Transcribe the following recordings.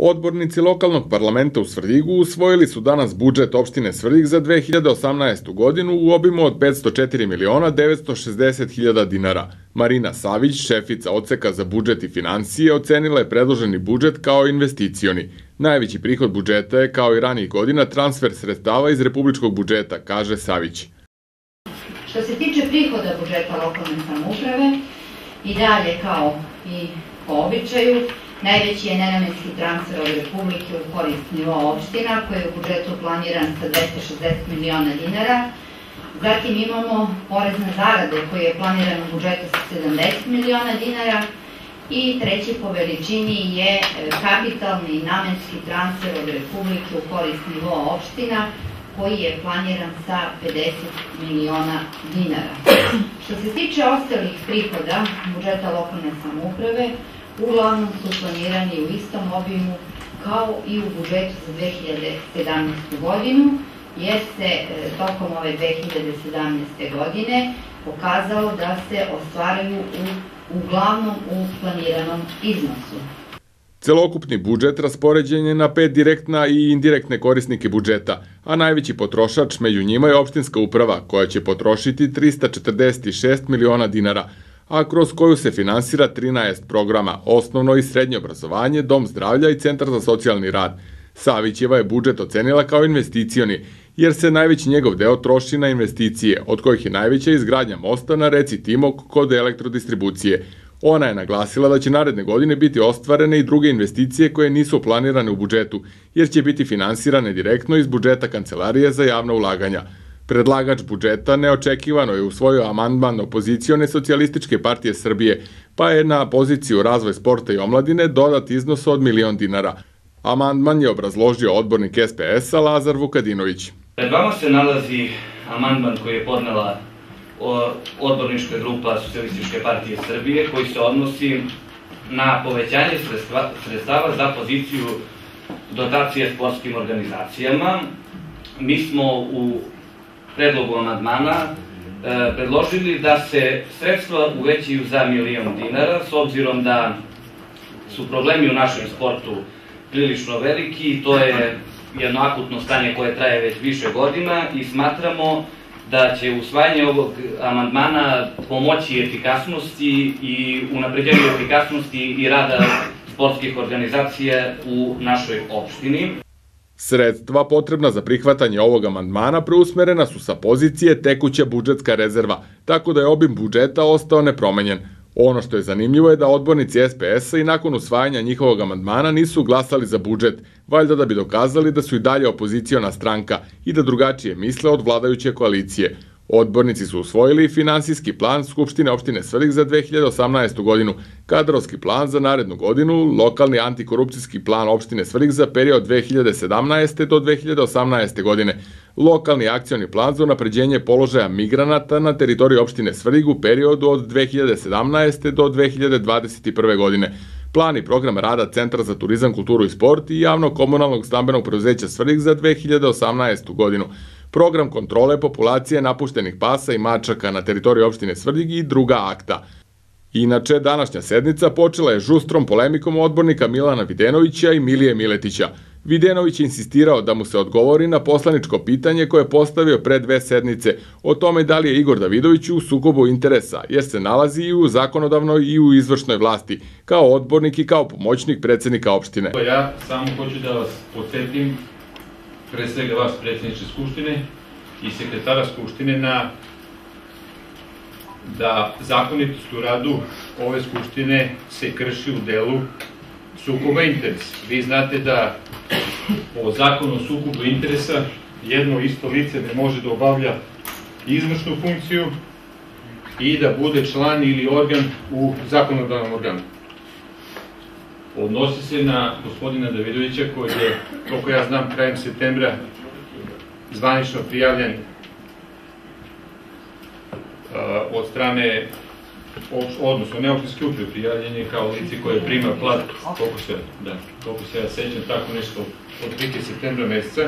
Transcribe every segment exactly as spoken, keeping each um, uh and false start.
Odbornici lokalnog parlamenta u Svrljigu usvojili su danas budžet opštine Svrljig za dve hiljade osamnaestu. godinu u obimu od petsto četiri miliona devetsto šezdeset hiljada dinara. Marina Savić, šefica odseka za budžet i finansije, ocenila je predloženi budžet kao investicioni. Najveći prihod budžeta je, kao i ranijih godina, transfer sredstava iz republičkog budžeta, kaže Savić. Što se tiče prihoda budžeta lokalne samouprave, i dalje kao i po običaju, najveći je nenamenski transfer od Republike u korist nivoa opština, koji je u budžetu planiran sa dvesta šezdeset miliona dinara. Zatim imamo porez na zarade, koji je planiran u budžetu sa sedamdeset miliona dinara. I treći po veličini je kapitalni i namenski transfer od Republike u korist nivoa opština, koji je planiran sa pedeset miliona dinara. Što se tiče ostalih prihoda budžeta lokalne samouprave, uglavnom su planirani u istom obimu kao i u budžetu za dve hiljade sedamnaestu. godinu, jer se tokom ove dve hiljade sedamnaeste. godine pokazalo da se ostvaruju u, uglavnom u planiranom iznosu. Celokupni budžet raspoređen je na pet direktna i indirektne korisnike budžeta, a najveći potrošač među njima je opštinska uprava, koja će potrošiti trista četrdeset šest miliona dinara, a kroz koju se finansira trinaest programa, osnovno i srednje obrazovanje, dom zdravlja i centar za socijalni rad. Savićeva je budžet ocenila kao investicioni, jer se najveći njegov deo troši na investicije, od kojih je najveća izgradnja mosta na reci Timok kod elektrodistribucije. Ona je naglasila da će naredne godine biti ostvarene i druge investicije koje nisu planirane u budžetu, jer će biti finansirane direktno iz budžeta Kancelarije za javna ulaganja. Predlagač budžeta neočekivano je usvojio amandman opozicione Socijalističke partije Srbije, pa je na poziciju razvoj sporta i omladine dodat iznos od milion dinara. Amandman je obrazložio odbornik S P S-a Lazar Vukadinović. Pred vama se nalazi amandman koji je podnela odbornička grupa Socijalističke partije Srbije, koji se odnosi na povećanje sredstava za poziciju dotacije sportskim organizacijama. Mi smo u predlogu amandmana predložili da se sredstva uvećaju za milion dinara, s obzirom da su problemi u našem sportu prilično veliki i to je jedno akutno stanje koje traje već više godina i smatramo da će usvajanje ovog amandmana pomoći efikasnosti i unapređenju efikasnosti i rada sportskih organizacija u našoj opštini. Sredstva potrebna za prihvatanje ovog amandmana preusmerena su sa pozicije tekuća budžetska rezerva, tako da je obim budžeta ostao nepromenjen. Ono što je zanimljivo je da odbornici S P S-a i nakon usvajanja njihovog amandmana nisu glasali za budžet, valjda da bi dokazali da su i dalje opoziciona stranka i da drugačije misle od vladajuće koalicije. Odbornici su usvojili finansijski plan Skupštine opštine Svrljig za dve hiljade osamnaestu. godinu, kadrovski plan za narednu godinu, lokalni antikorupcijski plan opštine Svrljig za period dve hiljade sedamnaeste. do dve hiljade osamnaeste. godine, lokalni akcioni plan za unapređenje položaja migranata na teritoriji opštine Svrljig u periodu od dve hiljade sedamnaeste. do dve hiljade dvadeset prve. godine, plan i program rada Centra za turizam, kulturu i sport i javnog komunalnog stambenog preduzeća Svrljig za dve hiljade osamnaestu. godinu, program kontrole populacije napuštenih pasa i mačaka na teritoriji opštine Svrljig i druga akta. Inače, današnja sednica počela je žustrom polemikom odbornika Milana Videnovića i Milije Miletića. Videnović je insistirao da mu se odgovori na poslaničko pitanje koje je postavio pre dve sednice o tome da li je Igor Davidović u sukobu interesa, jer se nalazi i u zakonodavnoj i u izvršnoj vlasti, kao odbornik i kao pomoćnik predsednika opštine. Ja samo hoću da vas podsjetim, pre svega vas, predsjedniče Skupštine i sekretara Skupštine, na da zakonitost u radu ove Skupštine se krši u delu sukoba interesa. Vi znate da po zakonu o sukobu interesa jedno isto lice ne može da obavlja izvršnu funkciju i da bude član ili organ u zakonodavnom organu. Odnosi se na gospodina Davidovića, koji je, koliko ja znam, krajem septembra zvanično prijavljen od strane, odnosno ne opštinske uprave, prijavljen je kao lice koje prima plat, koliko se, da, koliko se ja sećam, tako nešto od trike septembra meseca,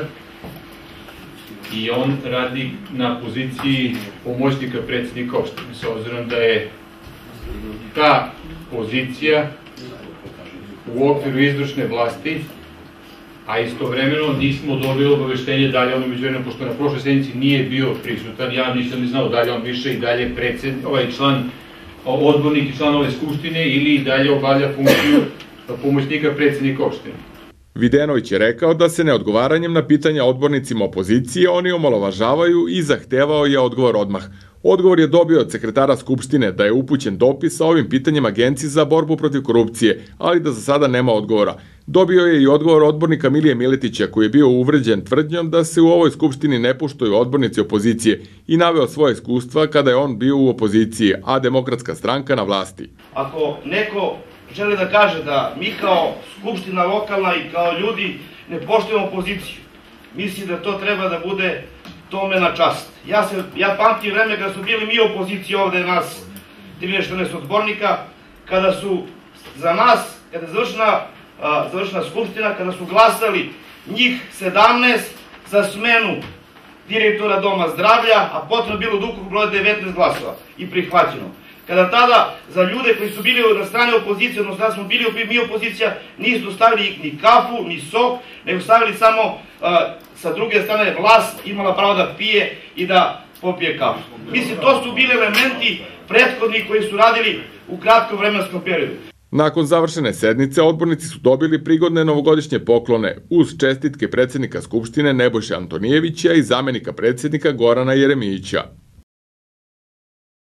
i on radi na poziciji pomoćnika predsednika opštine, s obzirom da je ta pozicija u okviru izvršne vlasti a istovremeno nismo dobili obaveštenje da li on umeđu vremenu, pošto na prošloj sednici nije bio prisutan, ja nisam ni znao da li on više i dalje predsjednik, ovaj član, odbornik i član ove skupštine ili i dalje obavlja funkciju pomoćnika predsjednika opštine. Videnović je rekao da se neodgovaranjem na pitanja odbornicima opozicije oni omalovažavaju i zahtevao je odgovor odmah. Odgovor je dobio od sekretara Skupštine da je upućen dopis sa ovim pitanjem Agenciji za borbu protiv korupcije, ali da za sada nema odgovora. Dobio je i odgovor odbornika Milije Miletića koji je bio uvređen tvrdnjom da se u ovoj Skupštini ne poštuju odbornici opozicije i naveo svoje iskustva kada je on bio u opoziciji, a Demokratska stranka na vlasti. Ako neko želi da kaže da mi kao Skupština lokalna i kao ljudi ne poštujemo opoziciju, mislim da to treba da bude tome na čast. Ja, se, ja pamtim vreme kada su bili mi opozicije ovde nas, trinaest četrnaest odbornika, kada su za nas, kada je završena, a, završena Skupština, kada su glasali njih sedamnaest za smenu direktora Doma zdravlja, a potom bilo od ukupnog broja devetnaest glasova i prihvaćeno. Kada tada za ljude koji su bili na strane opozicije, odnosno da smo bili mi opozicija, nisu stavili ni kafu, ni sok, nego stavili samo uh, sa druge strane vlast imala pravo da pije i da popije kafu. Mislim, to su bili elementi prethodni koji su radili u kratkom vremenskom periodu. Nakon završene sednice, odbornici su dobili prigodne novogodišnje poklone uz čestitke predsjednika Skupštine Nebojše Antonijevića i zamenika predsjednika Gorana Jeremića.